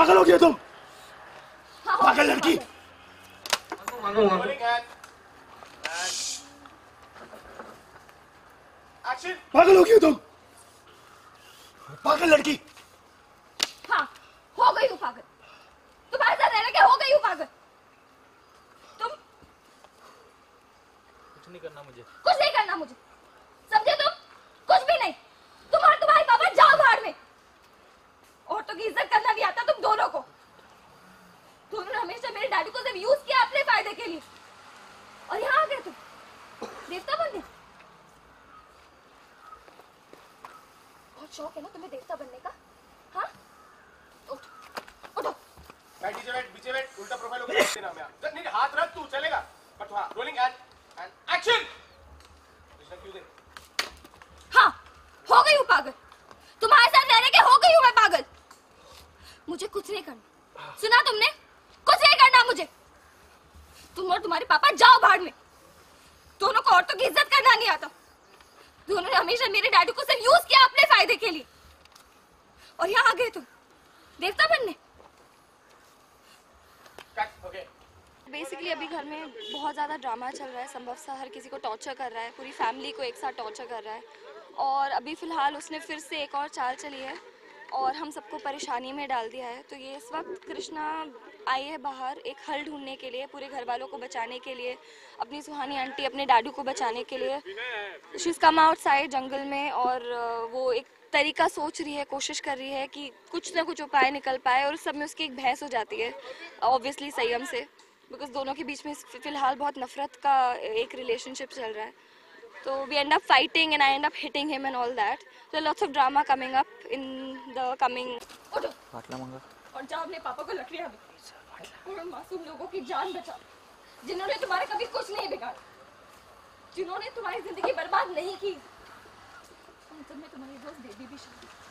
पागल हो गया तुम? पागल लड़की। पागल हो गई तुम? पागल लड़की। हाँ, हो गई हूँ पागल। तुम्हारे साथ रहने के हो गई हूँ पागल। तुम कुछ नहीं करना मुझे। कुछ नहीं करना मुझे, समझे तुम? कुछ भी नहीं। तुम और तुम्हारे पापा जाओ भाड़ में। औरतों की इज्जत करना नहीं आता तुम दोनों को। दोनों ने हमेशा मेरे डैडी को सिर्फ यूज किया अपने फायदे के लिए, और यहाँ आ गए तुम देवता बनने। बहुत शौक है ना तुम्हें देवता बनने का? हाँ, उठो। पीछे बैठ, उल्टा प्रोफाइल होकर बैठ देना मैं। नहीं, हाथ रख तू, चलेगा। बट हाँ, रोलिंग एंड एक्शन। हाँ, हो गई हूँ पागल। तुम्हारे साथ रहने के हो गई हूँ मैं पागल। मुझे कुछ नहीं करना, सुना तुमने? कुछ नहीं करना मुझे। तुम और तुम्हारे पापा जाओ भाड़ में। दोनों को औरतों की इज्जत करना नहीं आता। दोनों ने हमेशा मेरे डैडी को सिर्फ यूज किया अपने फायदे के लिए, और यहाँ आ गए तुम देवता बनने। बेसिकली अभी घर में बहुत ज़्यादा ड्रामा चल रहा है। संभव सा हर किसी को टॉर्चर कर रहा है, पूरी फैमिली को एक साथ टॉर्चर कर रहा है। और अभी फ़िलहाल उसने फिर से एक और चाल चली है और हम सबको परेशानी में डाल दिया है। तो ये इस वक्त कृष्णा आई है बाहर एक हल ढूंढने के लिए, पूरे घर वालों को बचाने के लिए, अपनी सुहानी आंटी, अपने डैडू को बचाने के लिए। शी इज़ कम आउटसाइड जंगल में, और वो एक तरीका सोच रही है, कोशिश कर रही है कि कुछ ना कुछ उपाय निकल पाए। और उस सब में उसकी एक बहस हो जाती है ऑब्वियसली संयम से, बिकॉज दोनों के बीच में फ़िलहाल बहुत नफरत का एक रिलेशनशिप चल रहा है। So we end up fighting and I end up hitting him and all that. So lots of drama coming up in the coming. उठो पाटला मंगा और जाओ अपने पापा को लकड़ियां दो। उन मासूम लोगों की जान बचाओ जिन्होंने तुम्हारे कभी कुछ नहीं बिगाड़ा, जिन्होंने तुम्हारी जिंदगी बर्बाद नहीं की। उन सब में तुम्हारी दोस्त बेबी भी शामिल।